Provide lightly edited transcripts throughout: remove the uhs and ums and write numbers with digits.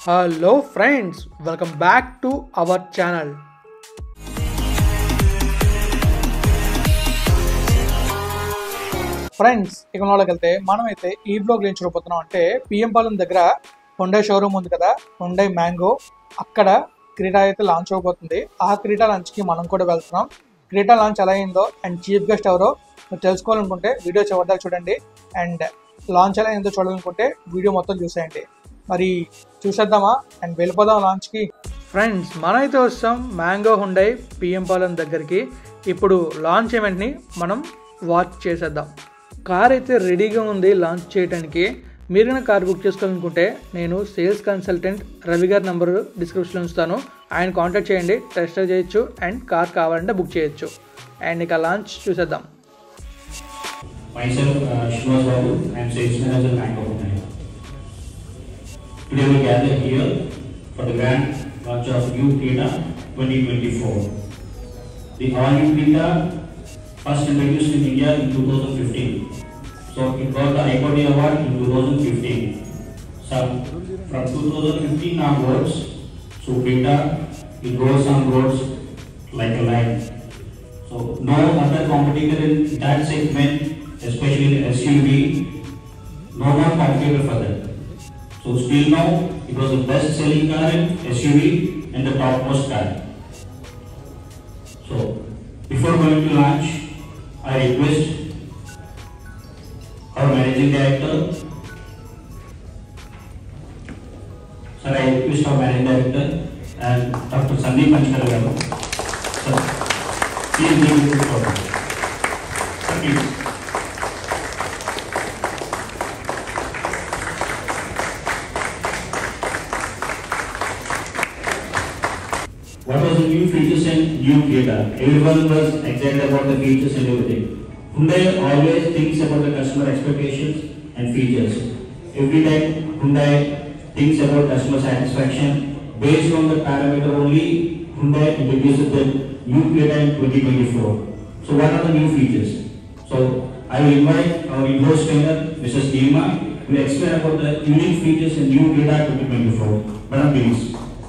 Hello friends, welcome back to our channel. Friends ఇక వెళ్తే మనమైతే ఈ బ్లాగ్ ఏం చూడబోతున్నాం అంటే పిఎం పాలెం దగ్గర హుండై షోరూమ్ ఉంది కదా, హుండై మ్యాంగో. అక్కడ క్రీడా అయితే లాంచ్ అవబోతుంది. ఆ క్రీడా లాంచ్కి మనం కూడా వెళ్తున్నాం. క్రీడా లాంచ్ ఎలా అయిందో అండ్ చీఫ్ గెస్ట్ ఎవరో మీరు తెలుసుకోవాలనుకుంటే వీడియో చివరిదాకా చూడండి. అండ్ లాంచ్ ఎలా అయిందో చూడాలనుకుంటే వీడియో మొత్తం చూసేయండి. మరి చూసేద్దామా అండ్ వెళ్ళిపోదాం లాంచ్కి. ఫ్రెండ్స్ మనమైతే వస్తాం మ్యాంగో హుండై పిఎం పాలెం దగ్గరికి. ఇప్పుడు లాంచ్ ఈవెంట్ని మనం వాచ్ చేసేద్దాం. కార్ అయితే రెడీగా ఉంది లాంచ్ చేయడానికి. మీరు కార్ బుక్ చేసుకోవాలనుకుంటే నేను సేల్స్ కన్సల్టెంట్ రవి గారి నెంబరు డిస్క్రిప్షన్లో ఉంచుతాను. ఆయన కాంటాక్ట్ చేయండి, టెస్ట్ డ్రైవ్ చేయొచ్చు అండ్ కార్ కావాలంటే బుక్ చేయొచ్చు. అండ్ ఇక లాంచ్ చూసేద్దాం. Myself, Srinivas Babu, I am sales manager Mango Hundai. Today we gather here for the grand launch of new Creta 2024. The all-new Creta first introduced in India in 2015. So it got the ICOTY award in 2015. So from 2015 onwards, so Creta it goes on roads like a light. So no other competitor in that segment, especially in SUV, no more competitor for that. So still now, it was the best selling car in SUV and the topmost car. So before going to launch, I request our managing director, sir, I request our managing director and Dr. Sandeep Panchkar garu, sir, please give me the floor. Sir, please. What was the new features and new Creta? Everyone was excited about the features and everything. Hyundai always thinks about the customer expectations and features. Every time Hyundai thinks about customer satisfaction, based on the parameter only, Hyundai introduces the new Creta in 2024. So what are the new features? So I will invite our in-house trainer, Mrs. Neema, to explain about the unique features in new Creta 2024. Madam, please.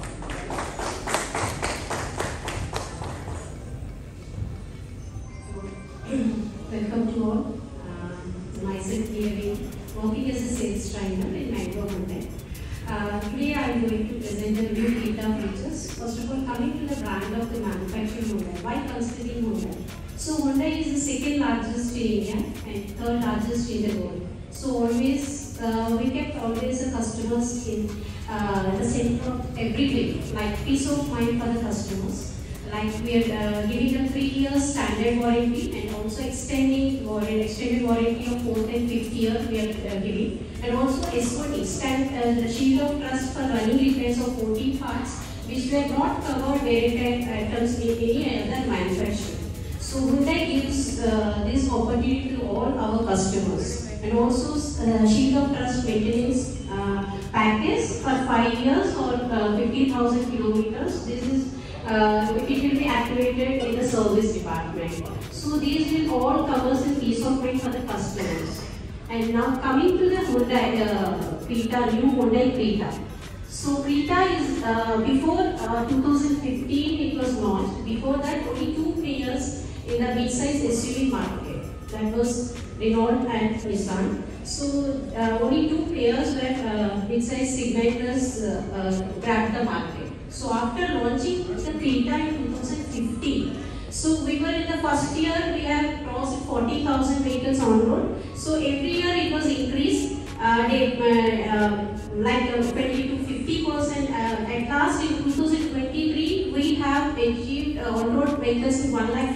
Welcome to all. Myself here working as a sales trainer in Mango Hundai. Today I am going to present the new Creta features. First of all, coming to the brand of the manufacturer Hyundai. Why considering Hyundai? So Hyundai is the second largest in India and third largest in the world. So always we kept always the customers in the center of everything, like peace of mind for the customers. Like we are giving them 3 years standard warranty and also extended warranty of 4th and 5th year we are giving, and also SOT the shield of trust for running repairs of 14 parts which were not covered variant items in any other manufacturer. So Hyundai gives this opportunity to all our customers, and also shield of trust maintenance package for 5 years or 50,000 kilometers. This is it will be activated in the service department. So these will all cover the peace of mind for the customers. And now coming to the Hyundai Creta, new Hyundai Creta. So Creta is before 2015 it was launched. Before that only 2 players in the mid-size SUV market. That was Renault and Nissan. So only 2 players were mid-size segmenters grabbed the market. So after launching the Creta in 2015, so we were in the first year we have crossed 40,000 vehicles on road. So every year it was increased, like 20 to 50%. At last in 2023 we have achieved on road vehicles in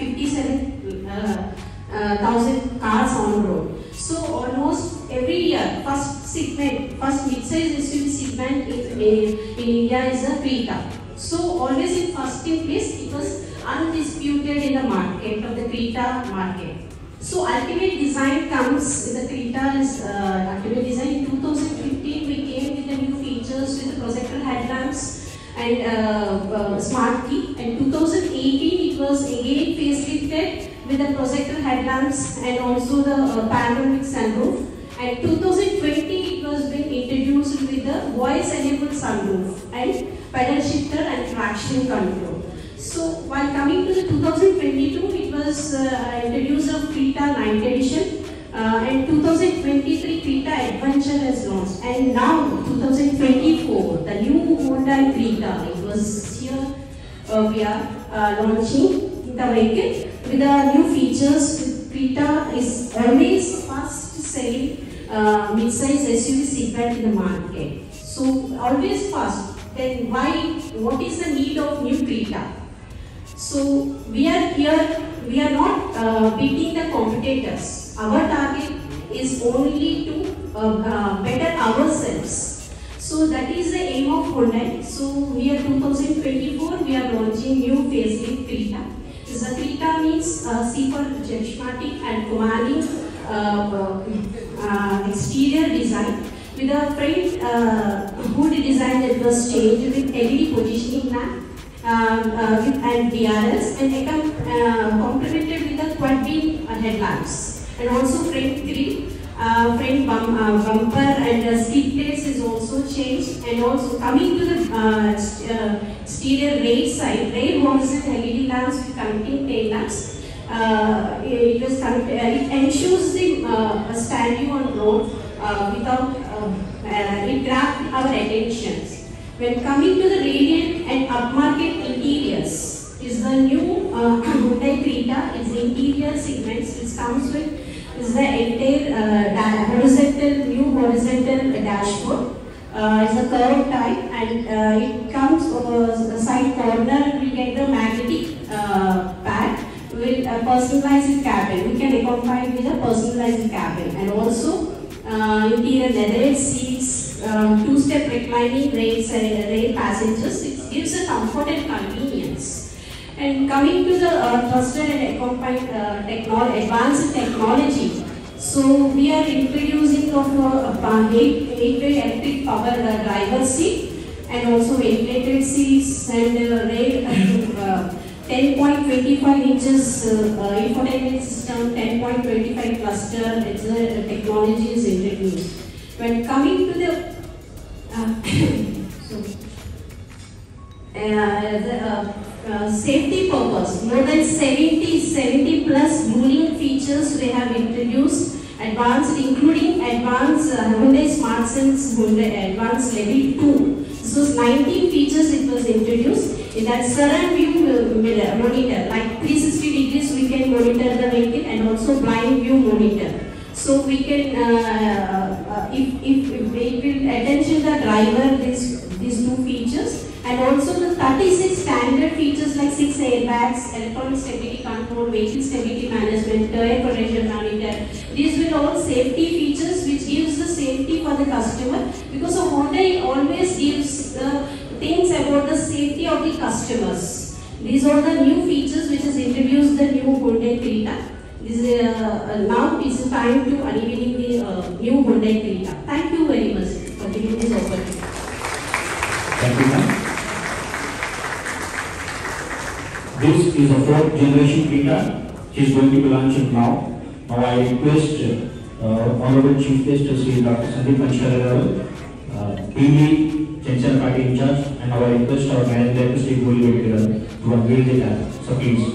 1,57,000 cars on road. So almost every year first mid-size SUV segment in India is a Creta. So always in first place it was undisputed in the market of the Creta market. So ultimate design comes in the Creta is ultimate design. In 2015 we came with the new features with the projector headlamps and smart key, and 2018 it was again facelifted with the projector headlamps and also the panoramic sunroof, and 2020 it was been introduced introduced with the voice-enabled sunroof and pedal shifter and traction control. So while coming to the 2022, it was introduced of Creta 9th edition, and 2023 Creta Adventure has launched, and now 2024 the new Hyundai Creta. It was here we are launching the vehicle with the new features. Creta is always fast selling mid-size SUV segment in the market. So always fast. Then what is the need of new Creta? So we are here, we are not beating the competitors. Our target is only to better ourselves. So that is the aim of Hyundai. So here 2024 we are launching new facelift Creta. The Creta means C for charismatic and commanding exterior design with a front hood design that was changed with LED positioning lamp and DRS, and complemented with the quad beam headlamps, and also front grill, front bumper and skid plates is also changed, and also coming to the exterior rear side, rear horizontal LED lamps with connecting tail lamps. It ensures the standing on road without it grabbed our attention. When coming to the radiant and upmarket interiors, is the new Hyundai Creta. Its interior segments which comes with is the entire new horizontal dashboard. It's a curved type, and it comes the side corner. We get the magnetic pad with a personalized cabin. We can accompany with a personalized cabin, and also interior leatherette seats, two-step reclining rail passengers. It gives a comfort and convenience. And coming to the trusted and accompanied advanced technology, so we are introducing of 8-way electric power driver seat, and also ventilated seats, and rail 10.25 inches infotainment system, 10.25 cluster technology is introduced. When coming to the safety purpose, more than 70 plus ruling features we have introduced, advanced, including advanced Hyundai Smart Sense Hyundai Advanced Level 2. So 19 features it was introduced. In that surround view monitor, like 360 degrees we can monitor the vehicle, and also blind view monitor. So we can, if it will attention the driver these two features, and also the 36 standard features like 6 airbags, electronic stability control, vehicle stability management, tire pressure monitor. These will all safety features which gives the safety for the customer, because Hyundai always gives the things about the safety of the customers. These are the new features which has introduced the new Hyundai Creta. Now it is time to unveiling the new Hyundai Creta. Thank you very much for giving this opportunity. Thank you, ma'am. This is a 4th generation Creta. She is going to be launching now. Now I request Honorable Chief Guest Sri Dr. Sandeep Panchkarya, PV Chancellor Party in charge, and our request our Managing Director Sri Goli to unveil the car. So please.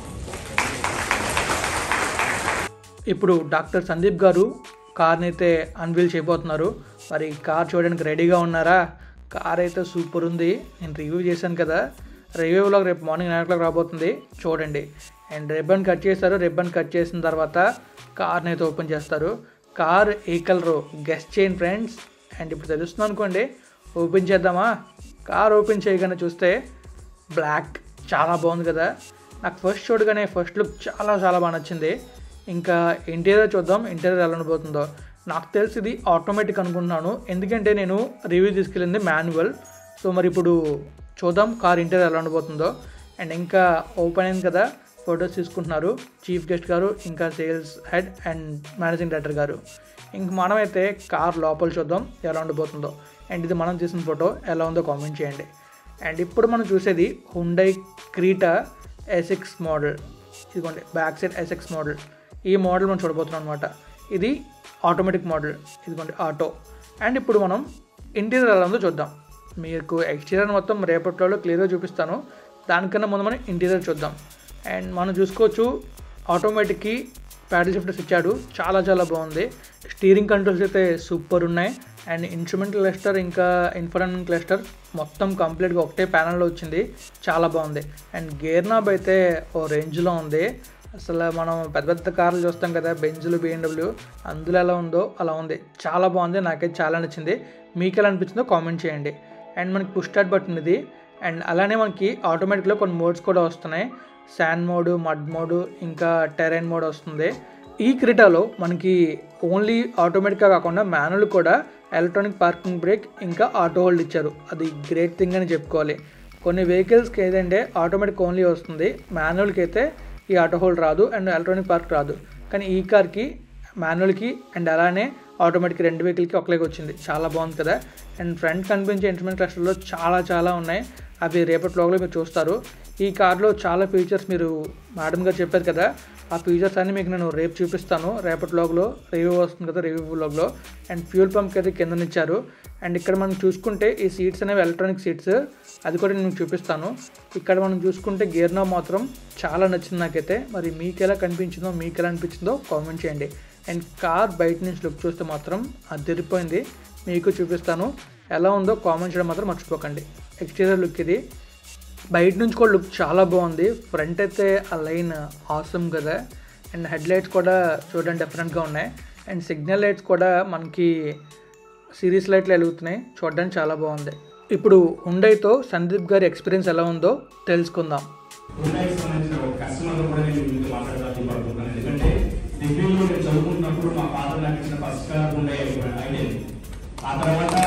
ఇప్పుడు doctor Sandeep గారు కార్ని అయితే unveil చేయబోతున్నారు. మరి car చూడడానికి రెడీగా ఉన్నారా? Car అయితే సూపర్ ఉంది. నేను రివ్యూ చేశాను కదా, రివ్యూలో రేపు మార్నింగ్ 9 o'clock రాబోతుంది, చూడండి. అండ్ రిబ్బన్ కట్ చేస్తారు. రిబ్బన్ కట్ చేసిన తర్వాత కార్ని అయితే ఓపెన్ చేస్తారు. కార్ ఏ కలరు గెస్ట్ చేయండి ఫ్రెండ్స్. అండ్ ఇప్పుడు తెలుస్తుంది అనుకోండి. ఓపెన్ చేద్దామా? కార్ ఓపెన్ చేయగానే చూస్తే బ్లాక్, చాలా బాగుంది కదా. నాకు ఫస్ట్ చూడగానే ఫస్ట్ లుక్ చాలా బాగా నచ్చింది. ఇంకా ఇంటీరియర్ చూద్దాం, ఇంటీరియర్ ఎలా ఉండబోతుందో. నాకు తెలిసి ఇది ఆటోమేటిక్ అనుకుంటున్నాను, ఎందుకంటే నేను రివ్యూ తీసుకెళ్ళింది మాన్యువల్. సో మరి ఇప్పుడు చూద్దాం కార్ ఇంటీరియర్ ఎలా ఉండబోతుందో. అండ్ ఇంకా ఓపెన్ అయింది కదా, ఫొటోస్ తీసుకుంటున్నారు చీఫ్ గెస్ట్ గారు, ఇంకా sales head and managing director గారు. ఇంక మనమైతే కార్ లోపల చూద్దాం ఎలా ఉండబోతుందో. అండ్ ఇది మనం తీసిన ఫోటో ఎలా ఉందో కామెంట్ చేయండి. అండ్ ఇప్పుడు మనం చూసేది హుండై క్రీటా SX మోడల్. ఇదిగోండి బ్యాక్ సైడ్ SX మోడల్. ఈ మోడల్ మనం చూడబోతున్నాం అనమాట. ఇది ఆటోమేటిక్ మోడల్, ఇదిగోండి ఆటో. అండ్ ఇప్పుడు మనం ఇంటీరియర్ ఎలా ఉందో చూద్దాం. మీకు ఎక్స్టీరియర్ మొత్తం రేపట్లో క్లియర్గా చూపిస్తాను. దానికన్నా ముందు మనం ఇంటీరియర్ చూద్దాం. అండ్ మనం చూసుకోవచ్చు ఆటోమేటిక్కి ప్యాడల్ షిఫ్టర్స్ ఇచ్చాడు, చాలా చాలా బాగుంది. స్టీరింగ్ కంట్రోల్స్ అయితే సూపర్ ఉన్నాయి. అండ్ ఇన్స్ట్రుమెంట్ క్లస్టర్ ఇంకా ఇన్ఫోటైన్మెంట్ క్లస్టర్ మొత్తం కంప్లీట్గా ఒకటే ప్యానల్లో వచ్చింది, చాలా బాగుంది. అండ్ గేర్ నాబ్ అయితే ఓ రేంజ్లో ఉంది. అసలు మనం పెద్ద పెద్ద కార్లు చూస్తాం కదా, బెంజులు, BMW, అందులో ఎలా ఉందో అలా ఉంది, చాలా బాగుంది. నాకైతే చాలా నచ్చింది. మీకు ఎలా అనిపించిందో కామెంట్ చేయండి. అండ్ మనకి పుష్ స్టార్ట్ బటన్ ఇది. అండ్ అలానే మనకి ఆటోమేటిక్లో కొన్ని మోడ్స్ కూడా వస్తున్నాయి. శాండ్ మోడ్, మడ్ మోడ్, ఇంకా టెరైన్ మోడ్ వస్తుంది. ఈ క్రిటాలో మనకి ఓన్లీ ఆటోమేటిక్గా కాకుండా మాన్యువల్ కూడా ఎలక్ట్రానిక్ పార్కింగ్ బ్రేక్ ఇంకా ఆటో హోల్డ్ ఇచ్చారు. అది గ్రేట్ థింగ్ అని చెప్పుకోవాలి. కొన్ని వెహికల్స్కి ఏదంటే ఆటోమేటిక్ ఓన్లీ వస్తుంది, మాన్యువల్కి అయితే ఈ ఆటో హోల్డ్ రాదు అండ్ ఎలక్ట్రానిక్ పార్క్ రాదు. కానీ ఈ కార్కి మాన్యువల్కి అండ్ అలానే ఆటోమేటిక్ రెండు వెహికల్కి ఒకలాగే వచ్చింది, చాలా బాగుంది కదా. అండ్ ఫ్రంట్ కనిపించే ఇన్స్ట్రుమెంట్ క్లస్టర్లో చాలా ఉన్నాయి. అవి రేపటి వ్లాగ్లో మీరు చూస్తారు. ఈ కార్లో చాలా ఫీచర్స్ మీరు మేడం గారు చెప్పారు కదా, ఆ ఫీచర్స్ అన్నీ మీకు నేను రేపు చూపిస్తాను. రేపటి వ్లాగ్లో రివ్యూ వస్తుంది కదా, రివ్యూ వ్లాగ్లో. అండ్ ఫ్యూల్ పంప్కి అయితే కిందనిచ్చారు. అండ్ ఇక్కడ మనం చూసుకుంటే ఈ సీట్స్ అనేవి ఎలక్ట్రానిక్ సీట్స్, అది కూడా నేను చూపిస్తాను. ఇక్కడ మనం చూసుకుంటే గేర్ నాబ్ మాత్రం చాలా నచ్చింది నాకైతే. మరి మీకు ఎలా కనిపించిందో, మీకు ఎలా అనిపించిందో కామెంట్ చేయండి. అండ్ కార్ బయట నుంచి లుక్ చూస్తే మాత్రం అదిరిపోయింది, మీకు చూపిస్తాను. ఎలా ఉందో కామెంట్ చేయడం మాత్రం మర్చిపోకండి. ఎక్స్టీరియర్ లుక్ ఇది, బయట నుంచి కూడా లుక్ చాలా బాగుంది. ఫ్రంట్ అయితే ఆ లైన్ ఆసమ్ కదా. అండ్ హెడ్ లైట్స్ కూడా చూడడానికి డిఫరెంట్గా ఉన్నాయి. అండ్ సిగ్నల్ లైట్స్ కూడా మనకి సిరీస్ లైట్లు వెలుగుతున్నాయి, చూడడానికి చాలా బాగుంది. ఇప్పుడు హుండైతో సందీప్ గారి ఎక్స్పీరియన్స్ ఎలా ఉందో తెలుసుకుందాం. చదువుకుంటున్నప్పుడు మా ఫాదర్ నాకు ఇచ్చిన ఫస్ట్ కార్ హుండై ఐడియా. ఆ తర్వాత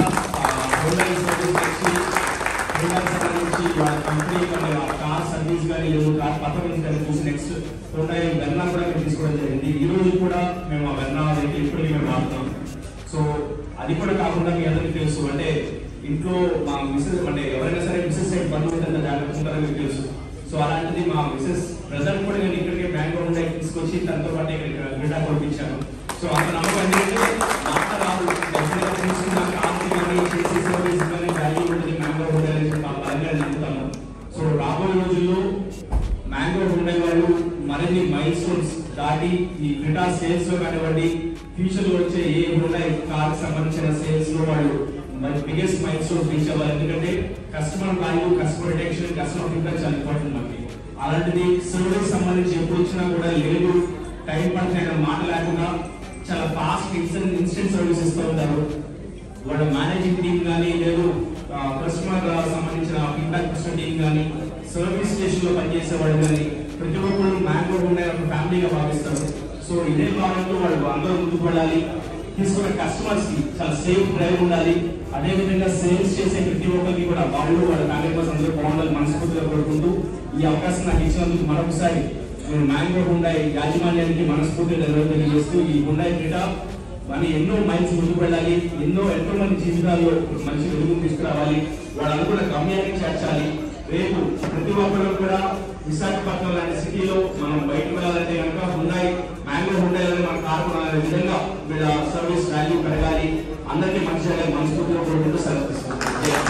సంబంధించి వాళ్ళ కంపెనీ కార్ సర్వీస్ కానీ లేదు, కార్ పథకం కానీ చూసి నెక్స్ట్ హుండై వెర్నా కూడా మేము తీసుకోవడం జరిగింది. ఈ రోజు కూడా మేము ఆ వెర్నా అయితే ఇప్పటికీ మేము వాడుతున్నాం. సో అది కూడా కాకుండా మీ అందరికీ తెలుసు, అంటే ఇంట్లో మా మిసెస్ అంటే ఎవరైనా సరే మిసెస్ సైడ్ బంధువులు ఎంత జాగ్రత్త ఉంటారో మీకు తెలుసు. సో అలాంటిది మా మిసెస్ ప్రజెంట్ కూడా నేను ఇక్కడికి బ్యాంక్ హుండై తీసుకొచ్చి తనతో పాటు ఇక్కడ క్రీడా కొనిపించాను. సో అంత నమ్మకం ఏంటంటే మాట రాదు, తీసుకున్న కార్కి కానీ చేసే సర్వీస్ కానీ వాల్యూ ఉంటుంది మ్యాంగో హుండై బలంగా నమ్ముతాము. సో రాబోయే రోజుల్లో మ్యాంగో హుండై వాళ్ళు మరిన్ని మైల్ స్టోన్స్ దాటి ఈ క్రీడా సేల్స్ లో కానివ్వండి, ఫ్యూచర్ లో వచ్చే ఏ హుండై కార్ సంబంధించిన సేల్స్ లో వాళ్ళు మరి బిగ్గెస్ట్ మైల్ స్టోన్స్ రీచ్ అవ్వాలి. ఎందుకంటే customer value, customer retention, customer feedback చాలా ఇంపార్టెంట్ మనకి. అలాంటిది సర్వీస్ సంబంధించి ఎప్పుడు వచ్చినా కూడా లేదు, టైం పడుతున్న మాట లేకుండా చాలా ఫాస్ట్ ఇన్స్టెంట్ సర్వీస్ ఇస్తూ ఉంటారు. వాళ్ళ మేనేజింగ్ టీమ్ కానీ లేదు కస్టమర్ సంబంధించిన ఫీడ్బ్యాక్ కస్టమర్ టీమ్ కానీ సర్వీస్ స్టేషన్ లో పనిచేసే వాళ్ళు కానీ ప్రతి ఒక్కరు మ్యాంగో హుండై ఒక ఫ్యామిలీగా భావిస్తారు. సో ఇదే కాలంలో వాళ్ళు అందరూ ముందుకు వెళ్ళాలి, తీసుకున్న కస్టమర్స్ కి చాలా సేఫ్ డ్రైవ్ ఉండాలి. అదేవిధంగా సేల్స్ చేసే ప్రతి ఒక్కరికి కూడా వాళ్ళు వాళ్ళ ఫ్యామిలీ మెంబర్స్ అందరూ బాగుండాలి మనస్ఫూర్తిగా కోరుకుంటూ ఈ అవకాశం నాకు ఇచ్చినందుకు మరొకసారి నేను మ్యాంగో హుండై యాజమాన్యానికి మనస్ఫూర్తిగా తెలియజేస్తూ ఈ హుండై క్రీడా మరి ఎన్నో మైల్స్ ముందుకు వెళ్ళాలి, ఎంతో మంది జీవితాల్లో మంచి వెలుగును తీసుకురావాలి, వాళ్ళు అనుకున్న గమ్యాన్ని చేర్చాలి. రేపు ప్రతి ఒక్కరు కూడా విశాఖపట్నం లాంటి సిటీలో మనం బయటకు వెళ్ళాలంటే కనుక హుండై మ్యాంగో హుండై మన కార్ కొనాలనే విధంగా వీళ్ళ సర్వీస్ వాల్యూ పెరగాలి, అందరికీ మంచిగా మనస్ఫూర్తిగా కోరుకుంటూ సెలవు.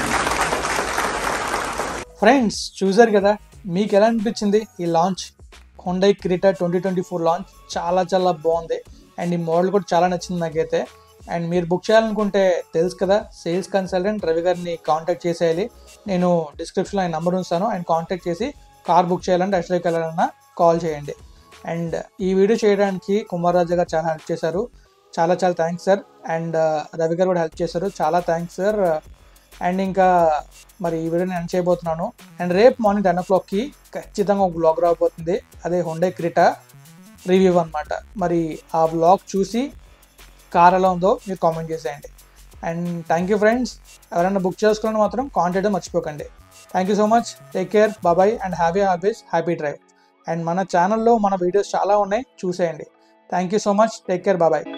ఫ్రెండ్స్ చూసారు కదా, మీకు ఎలా అనిపించింది ఈ లాంచ్? హుండై క్రీటా 2024 లాంచ్ చాలా బాగుంది. అండ్ ఈ మోడల్ కూడా చాలా నచ్చింది నాకైతే. అండ్ మీరు బుక్ చేయాలనుకుంటే తెలుసు కదా, సేల్స్ కన్సల్టెంట్ రవి గారిని కాంటాక్ట్ చేసేయాలి. నేను డిస్క్రిప్షన్లో ఆయన నెంబర్ ఉంచాను, ఆయన కాంటాక్ట్ చేసి కార్ బుక్ చేయాలంటే అసలు వెళ్ళాలన్నా కాల్ చేయండి. అండ్ ఈ వీడియో చేయడానికి కుమార్ రాజా గారు చాలా హెల్ప్ చేశారు, చాలా థ్యాంక్స్ సార్. అండ్ రవి గారు కూడా హెల్ప్ చేశారు, చాలా థ్యాంక్స్ సార్. అండ్ ఇంకా మరి ఈ వీడియో నేను చేయబోతున్నాను. అండ్ రేపు మార్నింగ్ 10 o'clockకి ఖచ్చితంగా ఒక బ్లాగ్ రాబోతుంది, అదే హుండై క్రీటా రివ్యూ అనమాట. మరి ఆ బ్లాగ్ చూసి కార్ ఎలా ఉందో మీరు కామెంట్ చేసేయండి. And thank you friends. ఎవరైనా బుక్ చేసుకోవాలని మాత్రం కాంటాక్ట్ మర్చిపోకండి. Thank you so much, take care, bye and happy drive. And మన ఛానల్లో మన వీడియోస్ చాలా ఉన్నాయి, చూసేయండి. Thank you so much, take care, bye.